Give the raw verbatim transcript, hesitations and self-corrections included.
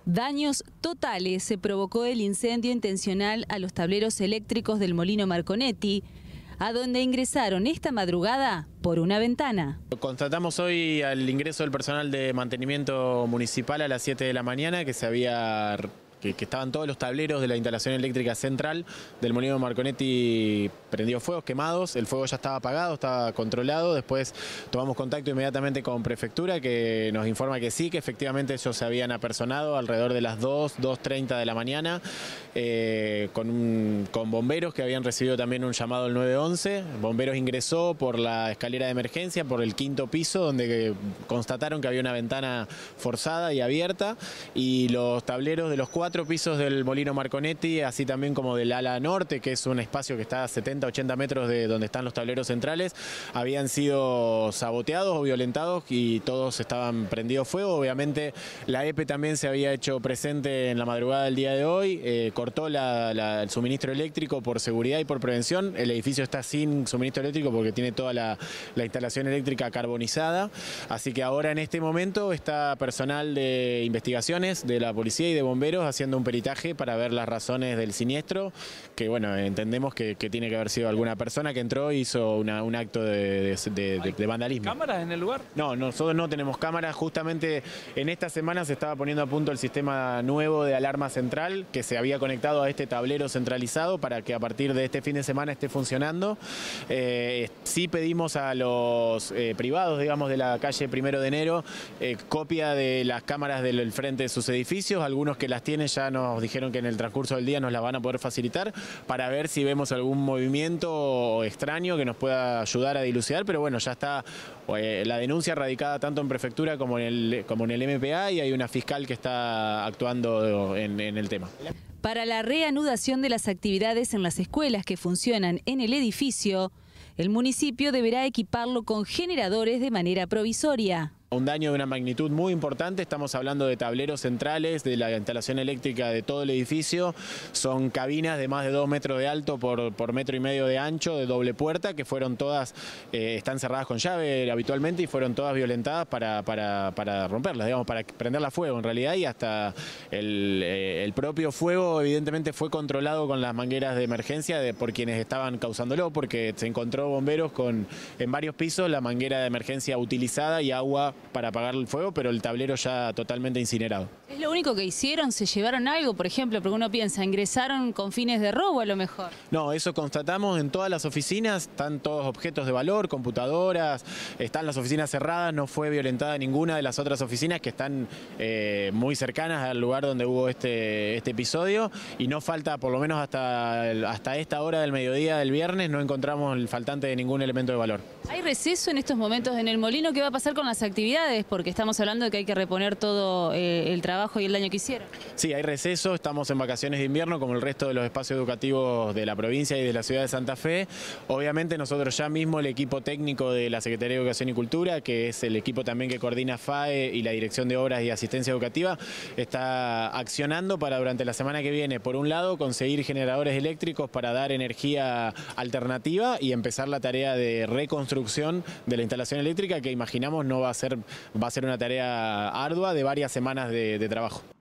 Daños totales se provocó el incendio intencional a los tableros eléctricos del Molino Marconetti, a donde ingresaron esta madrugada por una ventana. Constatamos hoy al ingreso del personal de mantenimiento municipal a las siete de la mañana que se había... Que, que estaban todos los tableros de la instalación eléctrica central del Molino Marconetti prendidos fuegos, quemados. El fuego ya estaba apagado, estaba controlado. Después tomamos contacto inmediatamente con Prefectura, que nos informa que sí, que efectivamente ellos se habían apersonado alrededor de las dos, dos treinta de la mañana, eh, con, un, con bomberos que habían recibido también un llamado al nueve once. Bomberos ingresó por la escalera de emergencia, por el quinto piso, donde constataron que había una ventana forzada y abierta, y los tableros de los cuatro Cuatro pisos del Molino Marconetti, así también como del ala norte, que es un espacio que está a setenta, ochenta metros de donde están los tableros centrales, habían sido saboteados o violentados y todos estaban prendidos fuego. Obviamente la E P E también se había hecho presente en la madrugada del día de hoy, eh, cortó la, la, el suministro eléctrico por seguridad y por prevención. El edificio está sin suministro eléctrico porque tiene toda la, la instalación eléctrica carbonizada, así que ahora en este momento está personal de investigaciones de la policía y de bomberos haciendo un peritaje para ver las razones del siniestro, que bueno, entendemos que, que tiene que haber sido alguna persona que entró y hizo una, un acto de, de, de, de vandalismo. ¿Cámaras en el lugar? No, nosotros no tenemos cámaras. Justamente en esta semana se estaba poniendo a punto el sistema nuevo de alarma central que se había conectado a este tablero centralizado para que a partir de este fin de semana esté funcionando. Eh, sí pedimos a los eh, privados, digamos, de la calle Primero de Enero, eh, copia de las cámaras del frente de sus edificios. Algunos que las tienen ya nos dijeron que en el transcurso del día nos la van a poder facilitar para ver si vemos algún movimiento extraño que nos pueda ayudar a dilucidar, pero bueno, ya está eh, la denuncia radicada tanto en Prefectura como en el, como en el M P A, y hay una fiscal que está actuando en, en el tema. Para la reanudación de las actividades en las escuelas que funcionan en el edificio, el municipio deberá equiparlo con generadores de manera provisoria. Un daño de una magnitud muy importante, estamos hablando de tableros centrales, de la instalación eléctrica de todo el edificio. Son cabinas de más de dos metros de alto por, por metro y medio de ancho, de doble puerta, que fueron todas, eh, están cerradas con llave habitualmente y fueron todas violentadas para, para, para romperlas, digamos, para prenderla fuego en realidad, y hasta el, eh, el propio fuego evidentemente fue controlado con las mangueras de emergencia de, por quienes estaban causándolo, porque se encontró bomberos con en varios pisos la manguera de emergencia utilizada y agua para apagar el fuego, pero el tablero ya totalmente incinerado. ¿Es lo único que hicieron? ¿Se llevaron algo, por ejemplo? Porque uno piensa, ingresaron con fines de robo a lo mejor. No, eso constatamos en todas las oficinas, están todos objetos de valor, computadoras, están las oficinas cerradas, no fue violentada ninguna de las otras oficinas que están eh, muy cercanas al lugar donde hubo este, este episodio, y no falta, por lo menos hasta, hasta esta hora del mediodía del viernes, no encontramos el faltante de ningún elemento de valor. ¿Hay receso en estos momentos en el Molino? ¿Qué va a pasar con las actividades? Porque estamos hablando de que hay que reponer todo eh, el trabajo y el daño que hicieron. Sí, hay receso, estamos en vacaciones de invierno como el resto de los espacios educativos de la provincia y de la ciudad de Santa Fe. Obviamente nosotros ya mismo, el equipo técnico de la Secretaría de Educación y Cultura, que es el equipo también que coordina F A E y la Dirección de Obras y Asistencia Educativa, está accionando para durante la semana que viene, por un lado, conseguir generadores eléctricos para dar energía alternativa y empezar la tarea de reconstrucción de la instalación eléctrica, que imaginamos no va a ser, va a ser una tarea ardua de varias semanas de, de trabajo.